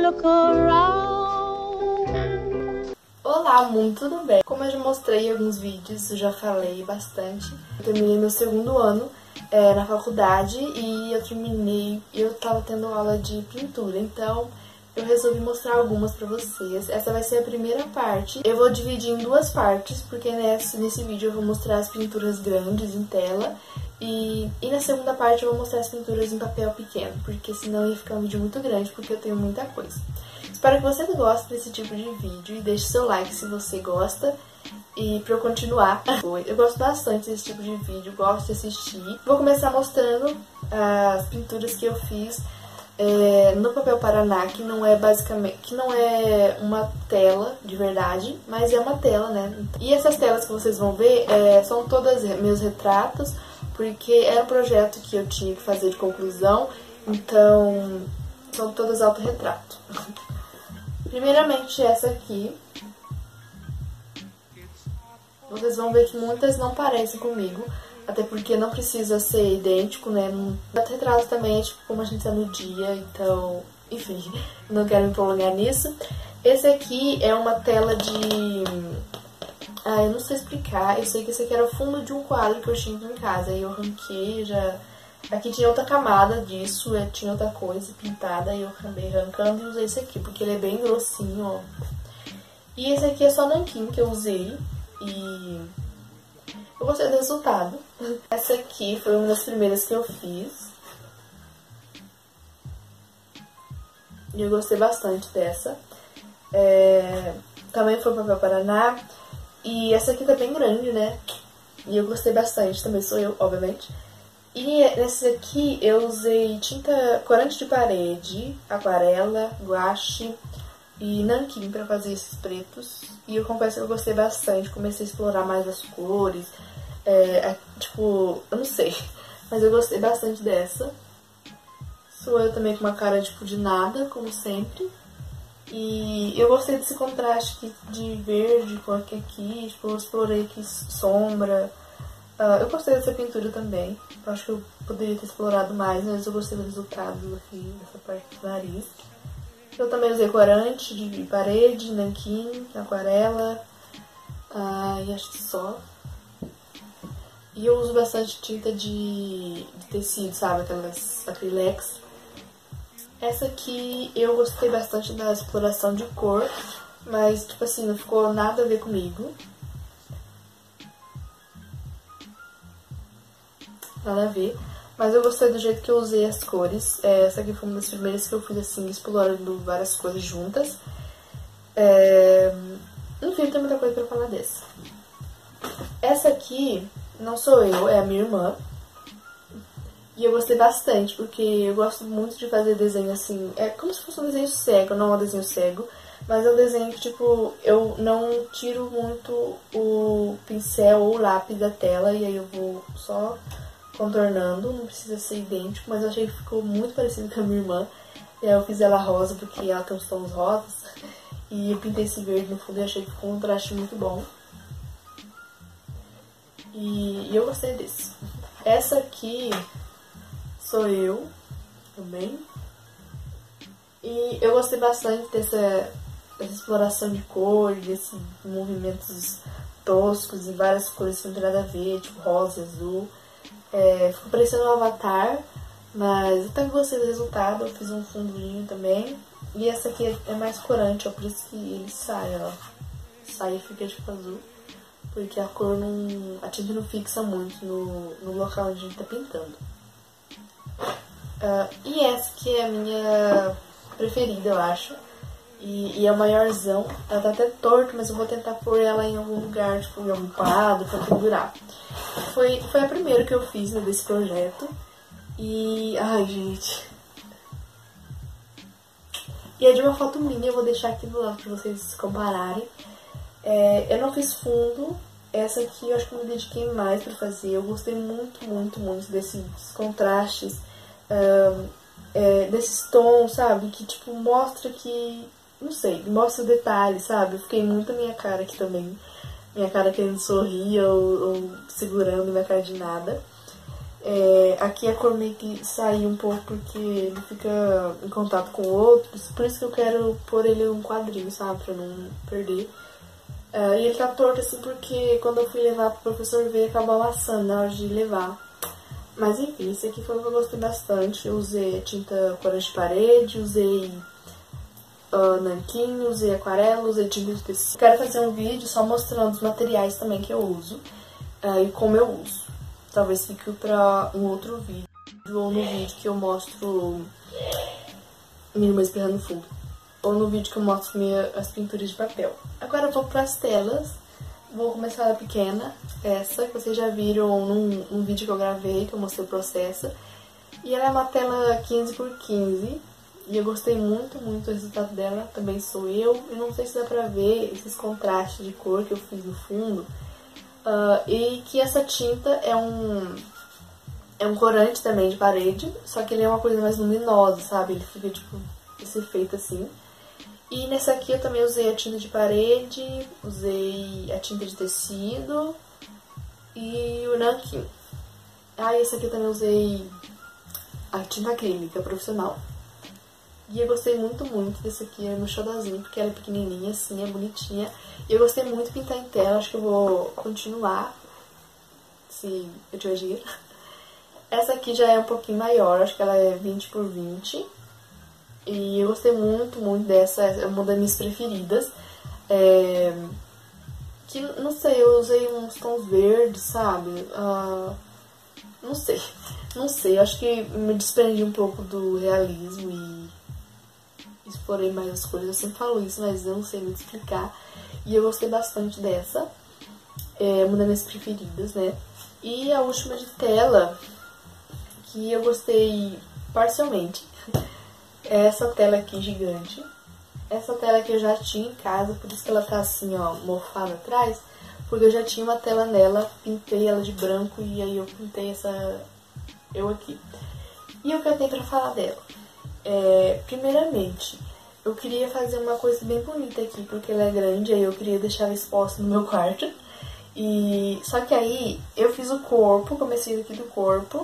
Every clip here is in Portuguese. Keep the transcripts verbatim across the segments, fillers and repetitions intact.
look around. Olá, mundo, tudo bem? Como eu já mostrei em alguns vídeos, eu já falei bastante. Eu terminei meu segundo ano é, na faculdade e eu terminei, eu tava tendo aula de pintura, então eu resolvi mostrar algumas pra vocês. Essa vai ser a primeira parte. Eu vou dividir em duas partes, porque nesse, nesse vídeo eu vou mostrar as pinturas grandes em tela e, e na segunda parte eu vou mostrar as pinturas em papel pequeno, porque senão ia ficar um vídeo muito grande, porque eu tenho muita coisa. Espero que vocês gostem desse tipo de vídeo e deixe seu like se você gosta e pra eu continuar. Eu gosto bastante desse tipo de vídeo, gosto de assistir. Vou começar mostrando as pinturas que eu fiz é, no papel Paraná, que não é basicamente, que não é uma tela de verdade, mas é uma tela, né? E essas telas que vocês vão ver é, são todas meus retratos, porque era um projeto que eu tinha que fazer de conclusão, então são todas autorretrato. Primeiramente essa aqui. Vocês vão ver que muitas não parecem comigo, até porque não precisa ser idêntico, né? O retrato também é tipo como a gente tá no dia, então, enfim, não quero me prolongar nisso. Esse aqui é uma tela de... Ah, eu não sei explicar, eu sei que esse aqui era o fundo de um quadro que eu tinha aqui em casa, aí eu arranquei, já... Aqui tinha outra camada disso, tinha outra coisa pintada, e eu acabei arrancando e usei esse aqui, porque ele é bem grossinho, ó. E esse aqui é só nanquim que eu usei, e eu gostei do resultado. Essa aqui foi uma das primeiras que eu fiz. E eu gostei bastante dessa. É... Também foi papel Paraná. E essa aqui tá bem grande, né? E eu gostei bastante, também sou eu, obviamente. E nesse aqui eu usei tinta corante de parede, aquarela, guache e nanquim pra fazer esses pretos. E eu confesso que eu gostei bastante, comecei a explorar mais as cores, é, tipo, eu não sei, mas eu gostei bastante dessa. Sou eu também com uma cara tipo de nada, como sempre. E eu gostei desse contraste aqui de verde com aqui, aqui, tipo, eu explorei aqui sombra. Uh, eu gostei dessa pintura também, eu acho que eu poderia ter explorado mais, mas eu gostei do resultado aqui, dessa parte do nariz. Eu também usei corante de parede, nanquim, aquarela, uh, e acho que só. E eu uso bastante tinta de, de tecido, sabe, aquelas acrylex. Essa aqui eu gostei bastante da exploração de cor, mas tipo assim, não ficou nada a ver comigo. Nada a ver, mas eu gostei do jeito que eu usei as cores. É, essa aqui foi uma das primeiras que eu fiz assim, explorando várias cores juntas. É... Enfim, não tem muita coisa pra falar dessa. Essa aqui não sou eu, é a minha irmã. E eu gostei bastante, porque eu gosto muito de fazer desenho assim, é como se fosse um desenho cego, não é um desenho cego, mas é um desenho que, tipo, eu não tiro muito o pincel ou o lápis da tela, e aí eu vou só contornando, não precisa ser idêntico, mas eu achei que ficou muito parecido com a minha irmã. E aí eu fiz ela rosa, porque ela tem uns tons rosas, e eu pintei esse verde no fundo e achei que ficou um contraste muito bom. E, e eu gostei desse. Essa aqui sou eu, também. E eu gostei bastante dessa, dessa exploração de cor, desses movimentos toscos e várias cores que não tem nada a ver, tipo rosa, azul. É, ficou parecendo um avatar, mas eu até gostei do resultado. Eu fiz um fundinho também. E essa aqui é mais corante, ó, por isso que ele sai, ó. Sai e fica tipo azul, porque a cor não... a tinta não fixa muito no, no local onde a gente tá pintando. Uh, e essa que é a minha preferida, eu acho. E, e é o maiorzão. Ela tá até torta, mas eu vou tentar pôr ela em algum lugar, tipo em algum quadro, pra pendurar. Foi, foi a primeira que eu fiz, né, desse projeto. E... ai, gente. E é de uma foto minha, eu vou deixar aqui do lado pra vocês compararem. É, eu não fiz fundo. Essa aqui eu acho que eu me dediquei mais pra fazer. Eu gostei muito, muito, muito desses contrastes. Um, é, desses tons, sabe? Que, tipo, mostra que... não sei, mostra detalhes, sabe? Eu fiquei muito a minha cara aqui também. Minha cara querendo sorrir ou, ou segurando minha cara de nada. É, aqui a cor meio que saiu um pouco porque ele fica em contato com outros, por isso que eu quero pôr ele um quadrinho, sabe, pra não perder. Uh, e ele tá torto assim porque quando eu fui levar pro professor ver, acabou amassando na hora de levar. Mas enfim, esse aqui foi o que eu gostei bastante. Eu usei tinta corante de parede, usei uh, nanquim, usei aquarela, usei tinta de tecido. Quero fazer um vídeo só mostrando os materiais também que eu uso uh, e como eu uso. Talvez fique pra um outro vídeo, ou no vídeo que eu mostro minha irmã espirrando no fundo, ou no vídeo que eu mostro minha, as pinturas de papel. Agora eu vou pras telas, vou começar da pequena, essa que vocês já viram num, num vídeo que eu gravei, que eu mostrei o processo. E ela é uma tela quinze por quinze, e eu gostei muito, muito do resultado dela, também sou eu. E não sei se dá pra ver esses contrastes de cor que eu fiz no fundo. Uh, e que essa tinta é um é um corante também de parede, só que ele é uma coisa mais luminosa, sabe? Ele fica tipo esse efeito assim. E nessa aqui eu também usei a tinta de parede, usei a tinta de tecido e o nanquim. Ah, e essa aqui eu também usei a tinta acrílica profissional. E eu gostei muito, muito desse aqui, é no xodózinho, porque ela é pequenininha assim, é bonitinha. E eu gostei muito de pintar em tela, acho que eu vou continuar, se eu tiver dinheiro. Essa aqui já é um pouquinho maior, acho que ela é vinte por vinte. E eu gostei muito, muito dessa, é uma das minhas preferidas. É... Que, não sei, eu usei uns tons verdes, sabe? Uh... Não sei, não sei, acho que me desprendi um pouco do realismo e explorei mais as cores. Eu sempre falo isso, mas eu não sei muito explicar. E eu gostei bastante dessa. É uma das minhas preferidas, né? E a última de tela, que eu gostei parcialmente, é essa tela aqui gigante. Essa tela que eu já tinha em casa, por isso que ela tá assim, ó, mofada atrás. Porque eu já tinha uma tela nela, pintei ela de branco e aí eu pintei essa... eu aqui. E o que eu tenho pra falar dela? É, primeiramente, eu queria fazer uma coisa bem bonita aqui, porque ela é grande, aí eu queria deixar ela exposta no meu quarto. E só que aí eu fiz o corpo, comecei aqui do corpo,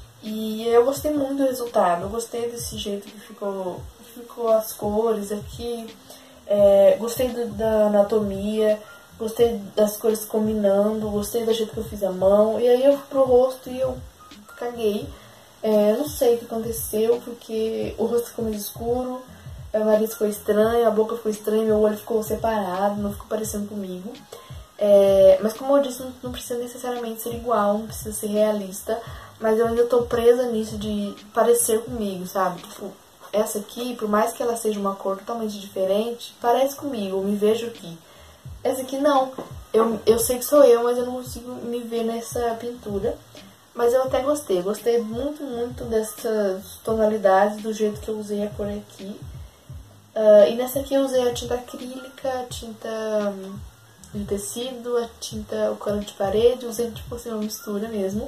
e eu gostei muito do resultado. Eu gostei desse jeito que ficou, que ficou as cores aqui, é, gostei do, da anatomia, gostei das cores combinando, gostei do jeito que eu fiz a mão. E aí eu fui pro rosto e eu caguei. É, não sei o que aconteceu, porque o rosto ficou mais escuro, o nariz ficou estranho, a boca ficou estranha, meu olho ficou separado, não ficou parecendo comigo. É, mas como eu disse, não, não precisa necessariamente ser igual, não precisa ser realista, mas eu ainda tô presa nisso de parecer comigo, sabe? Tipo, essa aqui, por mais que ela seja uma cor totalmente diferente, parece comigo, eu me vejo aqui. Essa aqui não, eu, eu sei que sou eu, mas eu não consigo me ver nessa pintura. Mas eu até gostei, gostei muito, muito dessas tonalidades, do jeito que eu usei a cor aqui. Uh, e nessa aqui eu usei a tinta acrílica, a tinta de tecido, a tinta, o corante de parede, usei tipo assim uma mistura mesmo.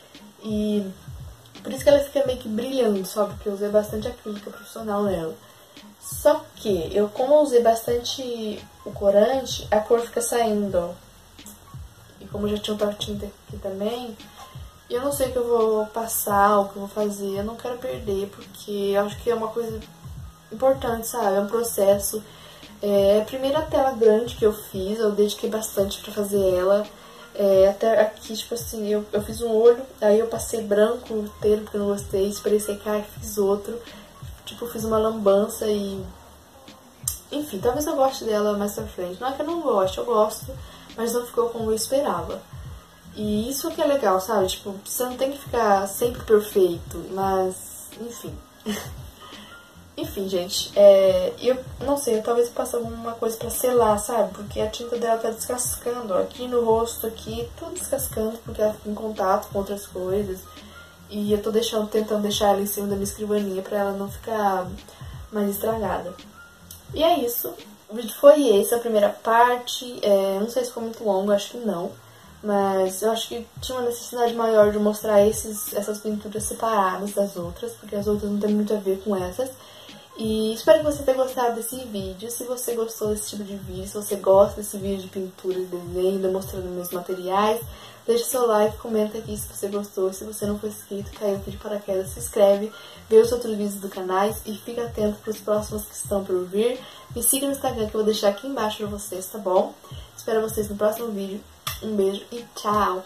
E por isso que ela fica meio que brilhando, só porque eu usei bastante acrílica profissional nela. Só que, eu como eu usei bastante o corante, a cor fica saindo, ó. E como já tinha outra tinta aqui também, eu não sei o que eu vou passar, o que eu vou fazer, eu não quero perder, porque eu acho que é uma coisa importante, sabe? É um processo. É a primeira tela grande que eu fiz, eu dediquei bastante pra fazer ela. É, até aqui, tipo assim, eu, eu fiz um olho, aí eu passei branco inteiro porque eu não gostei, esperei secar e fiz outro. Tipo, fiz uma lambança e... Enfim, talvez eu goste dela mais pra frente. Não é que eu não goste, eu gosto, mas não ficou como eu esperava. E isso que é legal, sabe? Tipo, você não tem que ficar sempre perfeito, mas... Enfim... Enfim, gente, é, eu não sei, eu talvez passe alguma coisa pra selar, sabe? Porque a tinta dela tá descascando, ó, aqui no rosto, aqui, tudo descascando, porque ela fica em contato com outras coisas. E eu tô deixando, tentando deixar ela em cima da minha escrivaninha pra ela não ficar mais estragada. E é isso, o vídeo foi esse, a primeira parte, é, não sei se ficou muito longo, acho que não. Mas eu acho que tinha uma necessidade maior de mostrar esses, essas pinturas separadas das outras, porque as outras não tem muito a ver com essas. E espero que você tenha gostado desse vídeo. Se você gostou desse tipo de vídeo, se você gosta desse vídeo de pintura e desenho, demonstrando meus materiais, deixa seu like, comenta aqui se você gostou. Se você não for inscrito, caiu aqui de paraquedas, se inscreve, vê os outros vídeos do canal e fica atento para os próximos que estão por vir. Me siga no Instagram que eu vou deixar aqui embaixo para vocês, tá bom? Espero vocês no próximo vídeo. Um beijo e tchau!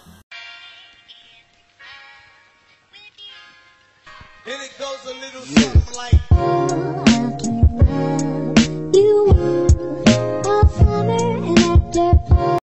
And it goes a little something like